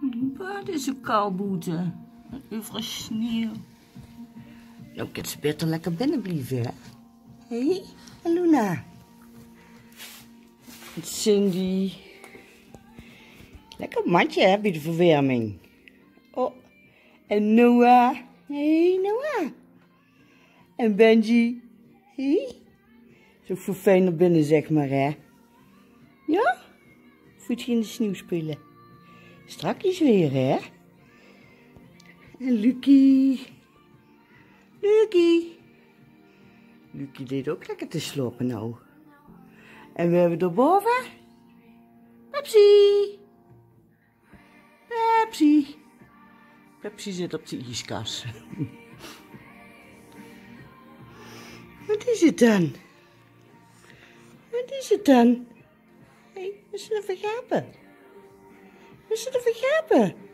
Het is zo koud buiten. Overal sneeuw. Nou kan ze beter lekker binnen blijven, hè? Hé, hey, Luna. Cindy. Lekker mandje, hè, bij de verwarming. Oh, en Noah. Hé, hey, Noah. En Benji. Hé. Hey. Zo voor fijn naar binnen, zeg maar, hè? Ja? Voetje in de sneeuw spelen. Strakjes weer, hè? En Lucie. Lucie. Lucie deed ook lekker te slopen nou. En we hebben erboven Pepsi. Pepsi. Pepsi zit op de ijskast. Wat is het dan? Wat is het dan? Hé, we zullen vergapen. We zullen vergapen.